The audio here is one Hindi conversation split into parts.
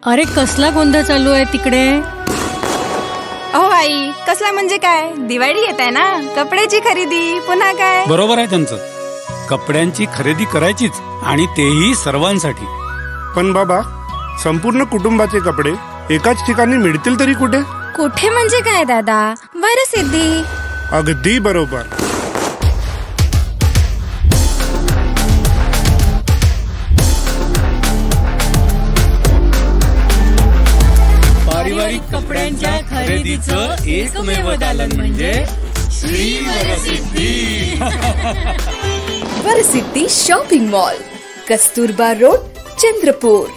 अरे कसला गोंधळ चालू आहे तिकडे? अहो आई, कसला म्हणजे काय? दिवाळी येत आहे ना, कपड्याची खरेदी पुन्हा काय? बरोबर आहे त्यांचं. कपड्यांची खरेदी करायचीच आणि तेही सर्वांसाठी. पण बाबा, संपूर्ण कुटुंबाचे कपडे एकाच ठिकाणी मिळतील तरी कुठे? कुठे म्हणजे काय दादा? वरसिद्धी. अगदी बरोबर. पारिवारिक कपड्यांच्या खरेदीचं एकमेव दालन म्हणजे Shri Varsiddhi. Varsiddhi shopping mall, Kasturba road, Chandrapur.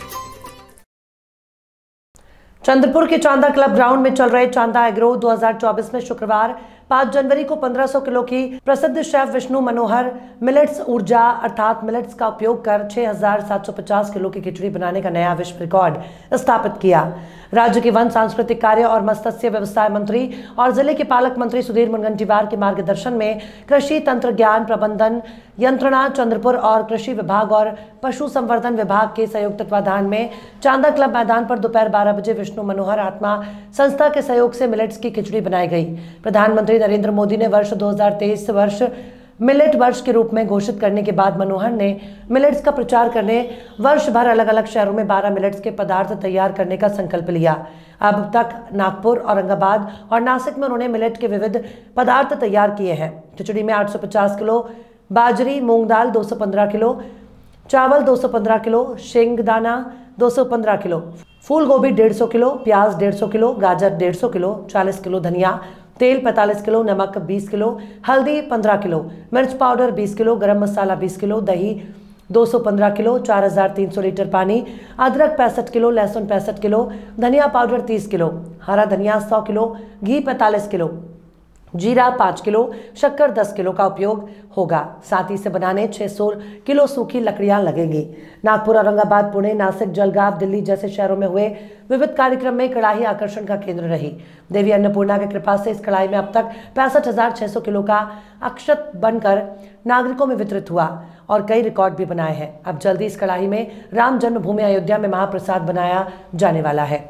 Chandrapur के चांदा क्लब ग्राउंड में चल रहे चांदा एग्रो 2024 में शुक्रवार 5 जनवरी को 1500 किलो की प्रसिद्ध शेफ विष्णु मनोहर मिलेट्स ऊर्जा अर्थात मिलेट्स का उपयोग कर 6750 किलो की खिचड़ी बनाने का नया विश्व रिकॉर्ड स्थापित किया। राज्य के वन सांस्कृतिक कार्य और मत्स्य व्यवसाय मंत्री और जिले के पालक मंत्री सुधीर मुनगंटीवार के मार्गदर्शन में कृषि तंत्र ज्ञान प्रबंधन यंत्रणा चंद्रपुर और कृषि विभाग और पशु संवर्धन विभाग के संयुक्त तत्वाधान में चांदा क्लब मैदान पर दोपहर 12 बजे विष्णु मनोहर आत्मा संस्था के सहयोग से मिलेट्स की खिचड़ी बनाई गई। प्रधानमंत्री नरेंद्र मोदी ने वर्ष 2023 वर्ष मिलेट वर्ष के रूप में घोषित करने के बाद मनोहर ने मिलेट्स का प्रचार करने वर्ष भर अलग अलग शहरों में 12 मिलेट्स के पदार्थ तैयार करने का संकल्प लिया। अब तक नागपुर, औरंगाबाद और नासिक में उन्होंने मिलेट के विविध पदार्थ तैयार किए हैं। खिचड़ी में 850 किलो बाजरी मूंग दाल, 215 किलो चावल, 215 किलो शेंगदाना, 215 किलो फूल गोभी, 150 किलो प्याज, 150 किलो गाजर, 150 किलो 40 किलो धनिया, तेल 45 किलो, नमक 20 किलो, हल्दी 15 किलो, मिर्च पाउडर 20 किलो, गरम मसाला 20 किलो, दही 215 किलो, 4300 लीटर पानी, अदरक 65 किलो, लहसुन 65 किलो, धनिया पाउडर 30 किलो, हरा धनिया 100 किलो, घी 45 किलो, जीरा 5 किलो, शक्कर 10 किलो का उपयोग होगा। साथ ही से बनाने 600 किलो सूखी लकड़ियां लगेंगी। नागपुर, औरंगाबाद, पुणे, नासिक, जलगांव, दिल्ली जैसे शहरों में हुए विविध कार्यक्रम में कड़ाही आकर्षण का केंद्र रही। देवी अन्नपूर्णा की कृपा से इस कड़ाही में अब तक 65,600 किलो का अक्षत बनकर नागरिकों में वितरित हुआ और कई रिकॉर्ड भी बनाए हैं। अब जल्दी इस कड़ाही में राम जन्मभूमि अयोध्या में महाप्रसाद बनाया जाने वाला है।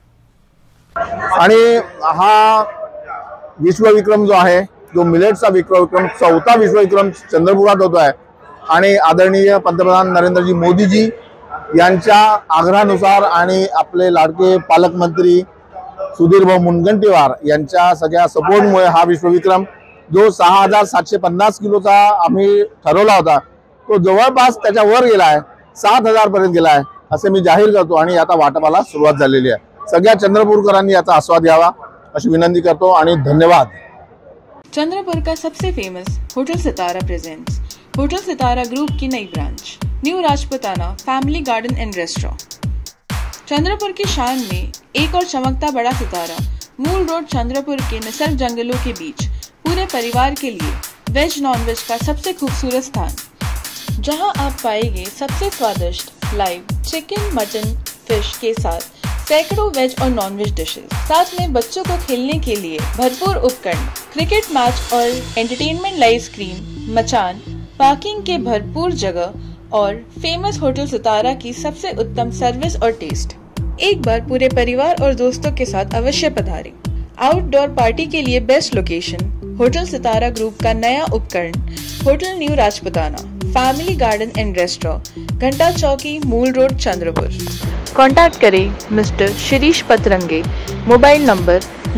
आणि हा विश्वविक्रम जो आहे, जो मिलेट्सचा विश्वविक्रम, 4था विश्वविक्रम चंद्रपुरात होतो आहे आणि आदरणीय पंतप्रधान नरेंद्रजी मोदीजी यांच्या आग्रहानुसार आणि आपले लाडके पालकमंत्री सुधीर भाऊ मुनगंटीवार यांच्या सगळ्या सपोर्टमुळे हा विश्वविक्रम जो 6750 किलोचा आम्ही ठरवला होता तो जवळपास त्याच्या वर गेला आहे, 7000 पर्यंत गेला आहे असे मी जाहीर करतो आणि आता वाटपाला सुरुवात झालेली आहे। सगळ्या चंद्रपूरकरांनी याचा आस्वाद घ्यावा अशी विनंती करतो आणि धन्यवाद। चंद्रपुर का सबसे famous hotel Sitara presents hotel Sitara group की नई branch new Rajputana family garden and restaurant. Chandrapur की शान में एक और चमकता बड़ा सितारा मूल रोड चंद्रपुर के निसर्ग जंगलों के बीच पूरे परिवार के लिए वेज नॉन वेज का सबसे खूबसूरत स्थान, जहां आप पाएंगे सबसे स्वादिष्ट लाइव चिकन, मटन, फिश के साथ सैकड़ों वेज और नॉन वेज डिशेज। साथ में बच्चों को खेलने के लिए भरपूर उपकरण, क्रिकेट मैच और एंटरटेनमेंट लाइव स्क्रीन, मचान, पार्किंग के भरपूर जगह और फेमस होटल सितारा की सबसे उत्तम सर्विस और टेस्ट। एक बार पूरे परिवार और दोस्तों के साथ अवश्य पधारें। आउटडोर पार्टी के लिए best location hotel Sitara group का नया उपकरण hotel new Rajputana family garden and restaurant, Ghanta Chowki, Mul road, Chandrapur. Contact करें mister Shirish Patrange, mobile number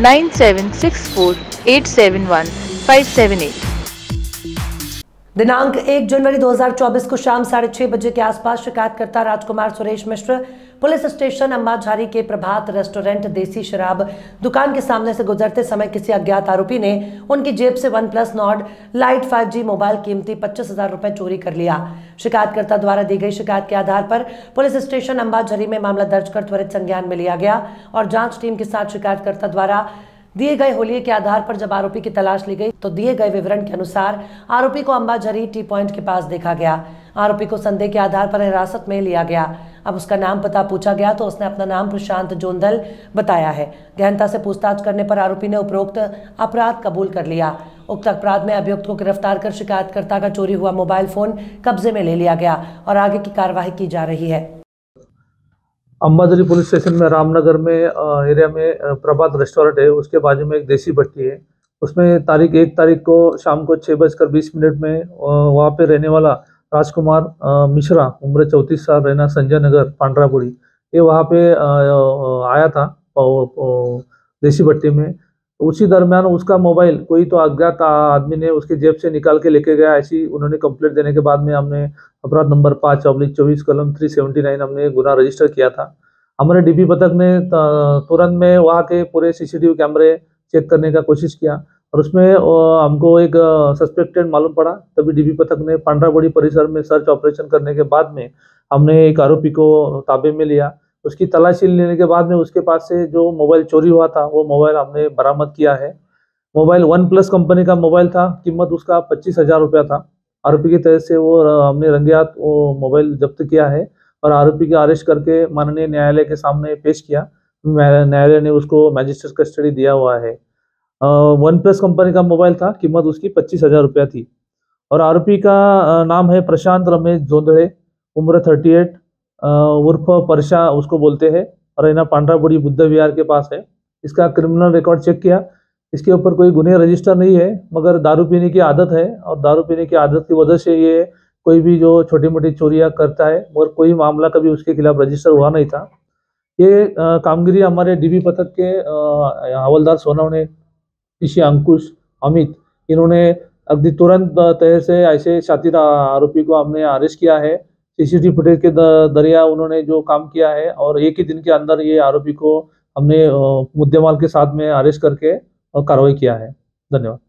9764871578। दिनांक 1 जनवरी 2024 को शाम 6:30 बजे के आसपास शिकायतकर्ता राजकुमार सुरेश मिश्र पुलिस स्टेशन अंबाझारी के प्रभात रेस्टोरेंट देसी शराब दुकान के सामने से गुजरते समय किसी अज्ञात आरोपी ने उनकी जेब से OnePlus Nord Lite 5G mobile कीमती 25,000 रुपए चोरी कर लिया। शिकायतकर्ता द्वारा दी गई शिकायत के आधार पर पुलिस स्टेशन अंबाझारी में मामला दर्ज कर त्वरित संज्ञान में लिया गया और जांच टीम के साथ शिकायतकर्ता द्वारा दिए गए होलिये के आधार पर जब आरोपी की तलाश ली गई तो दिए गए विवरण के अनुसार आरोपी को अंबाझरी टी पॉइंट के पास देखा गया। आरोपी को संदेह के आधार पर हिरासत में लिया गया। अब उसका नाम पता पूछा गया तो उसने अपना नाम प्रशांत जोंदल बताया है। गहनता से पूछताछ करने पर आरोपी ने उपरोक्त अपराध कबूल कर लिया। उक्त अपराध में अभियुक्त को गिरफ्तार कर शिकायतकर्ता का चोरी हुआ मोबाइल फोन कब्जे में ले लिया गया और आगे की कार्यवाही की जा रही है। अंबाझरी पुलिस स्टेशन में रामनगर में एरिया में प्रभात रेस्टोरेंट है, उसके बाजू में एक देसी भट्टी है। उसमें तारीख 1 तारीख को शाम को 6:20 में वहाँ पे रहने वाला राजकुमार मिश्रा उम्र 34 साल, रहना संजय नगर पांड्रापुरी, ये वहाँ पे आया था देसी भट्टी में। उसी दरमियान उसका मोबाइल कोई तो अज्ञात आदमी ने उसकी जेब से निकाल के लेके गया, ऐसी उन्होंने कंप्लेंट देने के बाद में हमने अपराध नंबर 5/24 कलम 379 हमने गुना रजिस्टर किया था। हमारे डीपी पथक ने तुरंत में वहाँ के पूरे सीसीटीवी कैमरे चेक करने का कोशिश किया और उसमें हमको एक सस्पेक्टेड मालूम पड़ा। तभी डीपी पथक ने पांड्राबोड़ी परिसर में सर्च ऑपरेशन करने के बाद में हमने एक आरोपी को ताबे में लिया। उसकी तलाशी लेने के बाद में उसके पास से जो मोबाइल चोरी हुआ था वो मोबाइल हमने बरामद किया है। मोबाइल OnePlus कंपनी का मोबाइल था, कीमत उसका 25,000 रुपया था। आरोपी की तरफ से वो हमने रंगे हाथ वो मोबाइल जब्त किया है और आरोपी का अरेस्ट करके माननीय न्यायालय के सामने पेश किया। न्यायालय ने उसको मैजिस्ट्रेट कस्टडी दिया हुआ है। OnePlus कंपनी का मोबाइल था, कीमत उसकी 25,000 रुपया थी। और आरोपी का नाम है प्रशांत रमेश जोंधड़े, उम्र 38, उर्फ परशा उसको बोलते हैं, और रहना पांड्राबोड़ी बुद्ध विहार के पास है। इसका क्रिमिनल रिकॉर्ड चेक किया, इसके ऊपर कोई गुन्हे रजिस्टर नहीं है, मगर दारू पीने की आदत है और दारू पीने की आदत की वजह से ये कोई भी जो छोटी मोटी चोरियां करता है, मगर कोई मामला कभी उसके खिलाफ रजिस्टर हुआ नहीं था। ये कामगिरी हमारे डीबी पथक के हवलदार सोनवणे, ऋषि, अंकुश, अमित, इन्होंने अगदी तुरंत तरह से ऐसे शातिर आरोपी को हमने अरेस्ट किया है। सीसीटीवी फुटेज के दरिया उन्होंने जो काम किया है और एक ही दिन के अंदर ये आरोपी को हमने मुद्देमाल के साथ में अरेस्ट करके कार्रवाई किया है। धन्यवाद।